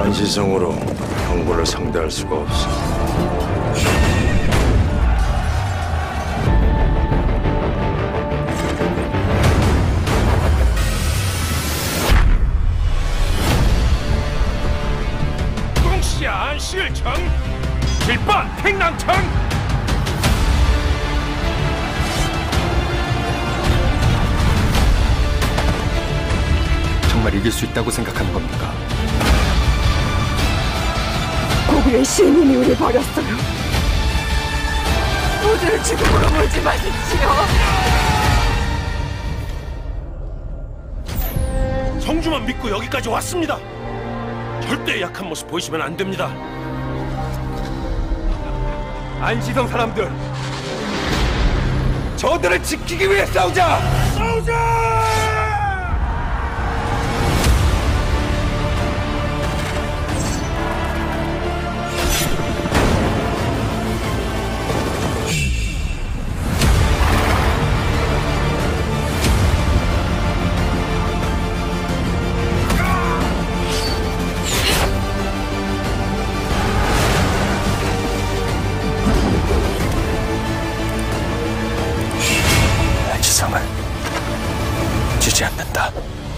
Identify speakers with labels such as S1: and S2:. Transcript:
S1: 안시성으로 형군을 상대할 수가 없어.
S2: 동시아 안실청, 길반 팽랑청.
S3: 정말 이길 수 있다고 생각하는 겁니까?
S4: 고구려의 신님이 우리 버렸어요. 모두를 죽음으로 몰지 마십시오.
S2: 성주만 믿고 여기까지 왔습니다. 절대 약한 모습 보이시면 안 됩니다.
S3: 안시성 사람들, 저들을 지키기 위해 싸우자!
S2: 싸우자!
S3: 안시성을 지지 않는다.